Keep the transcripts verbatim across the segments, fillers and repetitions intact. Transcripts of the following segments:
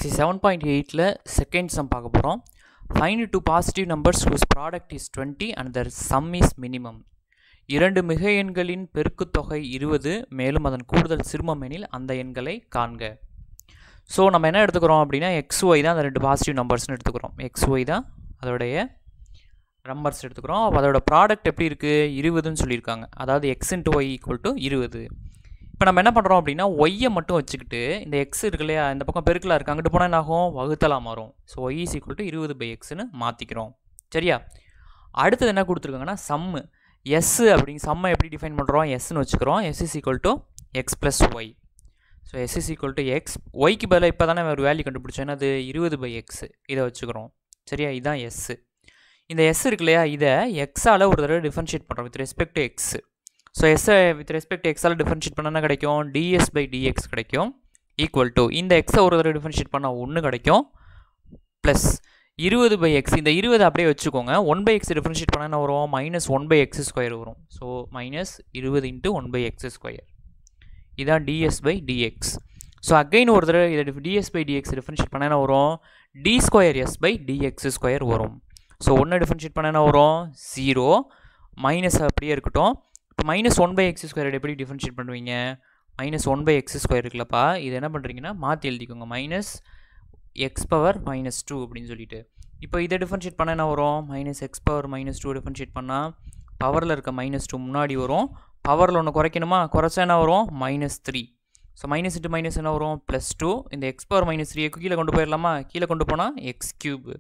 seven point eight ல second sum பார்க்க போறோம். Find two positive numbers whose product is twenty and their sum is minimum. இரண்டு மிக எண்களின் பெருக்குத்தொகை இருபது மேலும் அதன் கூடுதல் சிறுமம் எனில் அந்த எண்களை காண்க. ஸோ நம்ம என்ன எடுத்துக்கிறோம் அப்படின்னா எக்ஸ் ஒய் தான் அந்த ரெண்டு பாசிட்டிவ் நம்பர்ஸ்னு எடுத்துக்கிறோம். எக்ஸ் ஒய் தான் அதோடைய நம்பர்ஸ் எடுத்துக்கிறோம். அப்போ அதோட ப்ராடக்ட் எப்படி இருக்குது, இருபதுன்னு சொல்லியிருக்காங்க. அதாவது x into y equal to இருபது. இப்போ நம்ம என்ன பண்ணுறோம் அப்படின்னா ஒய்யை மட்டும் வச்சுக்கிட்டு இந்த எக்ஸ் இருக்கு இல்லையா, இந்த பக்கம் பெருக்கலாக இருக்குது, அங்கிட்டு போனால் என்ன ஆகும், வகுத்தலாம் மாறும். So y is equal to இருபது பை எக்ஸ்னு மாற்றிக்கிறோம். சரியா, அடுத்தது என்ன கொடுத்துருக்காங்கன்னா சம்மு எஸ் அப்படிங்க. சம்மை எப்படி டிஃபைன் பண்ணுறோம், எஸ்ன்னு வச்சுக்கிறோம். S is equal to x plus y. So s is equal to x. ஒய்க்கு பதிலாக இப்போ தானே ஒரு வேல்யூ கண்டுபிடிச்சோம், என்னது இருபது பை எக்ஸ். இதை வச்சுக்கிறோம். சரியா, இதுதான் எஸ்ஸு. இந்த எஸ் இருக்கு இல்லையா, இதை எக்ஸால் ஒரு தடவை டிஃபரன்ஷியேட் பண்ணுறோம் with respect to x. So எஸ்ஸை வித் ரெஸ்பெக்ட் எக்ஸால் டிஃபரன்ஷியேட் பண்ணால் கிடைக்கும், டிஎஸ் பை டிஎக்ஸ் கிடைக்கும். ஈக்குவல் டு இந்த எக்ஸை ஒரு தடவை டிஃபரன்ஷியேட் பண்ணால் ஒன்று கிடைக்கும். ப்ளஸ் இருபது பை எக்ஸ். இந்த இருபது அப்படியே வச்சுக்கோங்க. ஒன் பை எக்ஸ் டிஃபரன்ஷியேட் பண்ணால் என்ன வரும், minus one by x square வரும். ஸோ மைனஸ் இருபது into one by x square. இதான் ds by dx. So again ஒரு தடவை இதை டிஎஸ் பை டிஎக்ஸ் டிஃபரன்ஷியேட் பண்ணால் என்ன வரும், d square s by dx square வரும். ஸோ ஒன்று டிஃபரன்ஷியேட் பண்ணால் என்ன வரும், ஜீரோ. மைனஸ் அப்படியே இருக்கட்டும். இப்போ minus one by x square எப்படி டிஃபரன்ஷியேட் பண்ணுவீங்க, minus one by x square இருக்குல்லப்பா, இது என்ன பண்ணுறீங்கன்னா மாற்றி எழுதிக்கோங்க. Minus x power minus two அப்படின்னு சொல்லிட்டு. இப்போ இதை டிஃபரன்ஷியேட் பண்ணால் என்ன வரும், minus x power minus two differentiate பண்ணால் பவரில் இருக்க மைனஸ் டூ முன்னாடி வரும். பவரில் ஒன்று குறைக்கணுமா, குறைச்சா என்ன வரும், minus three. So minus into minus என்ன வரும், ப்ளஸ் டூ. இந்த எக்ஸ் பவர் மைனஸ் த்ரீ கீழே கொண்டு போயிடலாமா, கீழே கொண்டு போனால் எக்ஸ் கியூப்.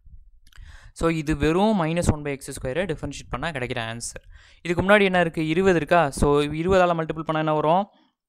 ஸோ இது வெறும் மைனஸ் ஒன் பை எக்ஸ் ஸ்கொயரை டிஃபரன்ஷியேட் பண்ணால் கிடைக்கிற ஆன்சர். இதுக்கு முன்னாடி என்ன இருக்குது, இருபது இருக்கா. ஸோ இருபதால் மல்டிபிள் பண்ணால் என்ன வரும்,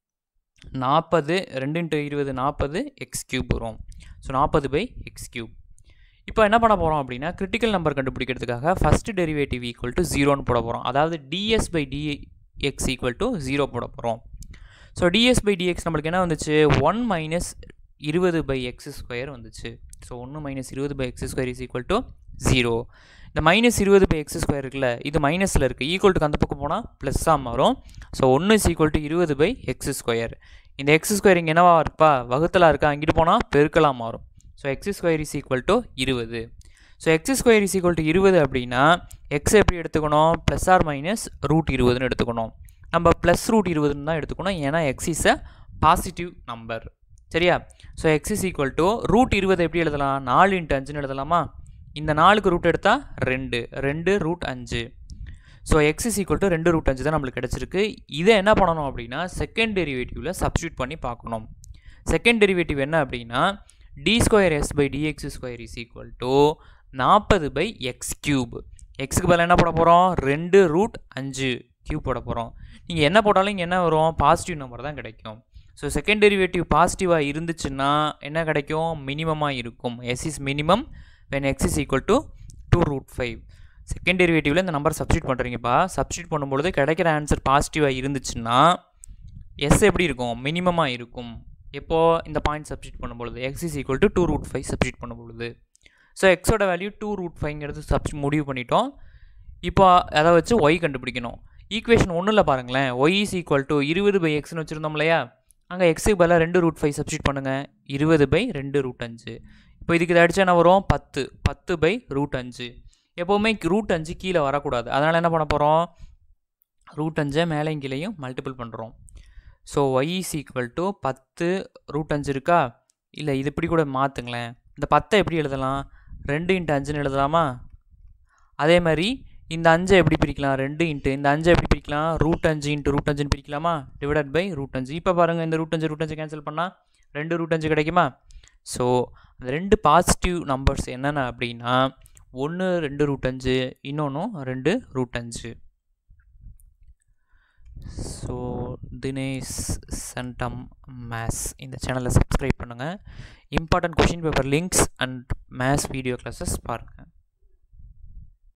நாற்பது. ரெண்டு இன்ட்டு இருபது நாற்பது எக்ஸ் கியூப் வரும். ஸோ நாற்பது பை எக்ஸ் கியூப். இப்போ என்ன பண்ண போகிறோம் அப்படின்னா கிரிட்டிக்கல் நம்பர் கண்டுபிடிக்கிறதுக்காக ஃபஸ்ட்டு டெரிவேட்டிவ் ஈக்குவல் டு ஜீரோன்னு போட போகிறோம். அதாவது ds by dx equal to zero போட போகிறோம். ஸோ டிஎஸ் பை டிஎக்ஸ் நம்மளுக்கு என்ன வந்துச்சு, ஒன் மைனஸ் இருபது பை எக்ஸ் ஸ்கொயர் வந்துச்சு. ஸோ ஒன்று மைனஸ் இருபது by x square is equal to zero. இந்த மைனஸ் இருபது பை எக்ஸ் ஸ்கொயர் இருக்குல்ல, இது மைனஸில் இருக்குது. ஈக்குவல் டுக்கு அந்த பக்கம் போனால் ப்ளஸ்ஸாக மாறும். ஸோ ஒன்று இஸ் ஈக்குவல் டு இருபது பை எக்ஸ் ஸ்கொயர். இந்த எக்ஸ் ஸ்கொயர் இங்கே என்னவா இருப்பா, வகுத்தலாக இருக்கா, அங்கிட்டு போனால் பெருக்கலாம் மாறும். So x square is equal to இருபது. So x square is equal to இருபது அப்படின்னா எக்ஸ் எப்படி எடுத்துக்கணும், ப்ளஸ் ஆர் மைனஸ் ரூட் இருபதுன்னு எடுத்துக்கணும். நம்ம ப்ளஸ் ரூட் இருபதுன்னு தான் எடுத்துக்கணும், ஏன்னா x is a positive number. சரியா, so x is equal to root இருபது எப்படி எழுதலாம், நாலு இன்ட்டு அஞ்சுன்னு எழுதலாமா. இந்த நாலுக்கு ரூட் எடுத்தால் ரெண்டு, ரெண்டு ரூட் அஞ்சு. So x is equal to ரெண்டு ரூட் அஞ்சு தான் நம்மளுக்கு கிடச்சிருக்கு. இதை என்ன பண்ணணும் அப்படின்னா செகண்ட் டெரிவேட்டிவில் சப்ஸ்டியூட் பண்ணி பார்க்கணும். செகண்ட் டெரிவேட்டிவ் என்ன அப்படின்னா d square s by dx square is equal to நாற்பது பை எக்ஸ் கியூப். எக்ஸுக்கு பதில் என்ன போட போகிறோம், ரெண்டு ரூட் அஞ்சு கியூப் போட போகிறோம். நீங்கள் என்ன போட்டாலும் இங்கே என்ன வரும், பாசிட்டிவ் நம்பர் தான் கிடைக்கும். ஸோ செகண்ட் டெரிவேட்டிவ் பாசிட்டிவாக இருந்துச்சுன்னா என்ன கிடைக்கும், மினிமமாக இருக்கும். S is minimum when x is equal to two root five. Second டெரிவேட்டிவில் இந்த நம்பர் சப்ஸ்டியூட் பண்ணுறீங்கப்பா. சப்ஸ்டியூட் பண்ணும்பொழுது கிடைக்கிற ஆன்சர் பாசிட்டிவாக இருந்துச்சுன்னா எஸ் எப்படி இருக்கும், மினிமமாக இருக்கும். எப்போது இந்த பாயிண்ட் சப்ஸ்டியூட் பண்ணும்பொழுது x is equal to two root five substitute பண்ணும்பொழுது. ஸோ எக்ஸோட வேல்யூ டூ ரூட் ஃபைவ்ங்கிறது சப்ஸ்டி முடிவு பண்ணிட்டோம். இப்போ அதை வச்சு ஒய் கண்டுபிடிக்கணும். ஈக்குவேஷன் ஒன்றில் பாருங்களேன், ஒய் இஸ் ஈக்குவல் டு இருபது பை எக்ஸ்னு வச்சுருந்தோம் இல்லையா, அங்கே எக்ஸுக்கு பதிலாக ரெண்டு ரூட் ஃபைவ் சப்ஸ்டியூட் பண்ணுங்கள். இருபது பை ரெண்டு ரூட் அஞ்சு. இப்போ இதுக்கு இதை அடித்தா என்ன வரும், பத்து. பத்து பை ரூட் அஞ்சு. எப்போவுமே ரூட் அஞ்சு கீழே வரக்கூடாது, அதனால் என்ன பண்ண போகிறோம், ரூட் அஞ்சை மேலே கீழேயும் மல்டிபிள் பண்ணுறோம். So y is equal to பத்து ரூட் அஞ்சு இருக்கா, இல்லை இது இப்படி கூட மாற்றுங்களேன். இந்த பத்தை எப்படி எழுதலாம், ரெண்டு இன்ட்டு அஞ்சுன்னு எழுதலாமா. அதே மாதிரி இந்த அஞ்சை எப்படி பிரிக்கலாம், ரெண்டு இன்ட்டு இந்த அஞ்சை எப்படி பிரிக்கலாம், ரூட் அஞ்சு இன்ட்டு ரூட் அஞ்சுன்னு பிரிக்கலாமா, டிவைடட் பை ரூட் அஞ்சு. இப்போ பாருங்கள், இந்த ரூட் அஞ்சு ரூட் அஞ்சு கேன்சல் பண்ணால் ரெண்டு ரூட் அஞ்சு கிடைக்குமா. ஸோ அந்த ரெண்டு பாசிட்டிவ் நம்பர்ஸ் என்னென்ன அப்படின்னா ஒன்று ரெண்டு ரூட் அஞ்சு, இன்னொன்றும் ரெண்டு ரூட் அஞ்சு. ஸோ தினேஷ் சென்டம் மேத்ஸ் இந்த சேனலை சப்ஸ்கிரைப் பண்ணுங்கள். Important question paper links and maths video classes பாருங்கள்.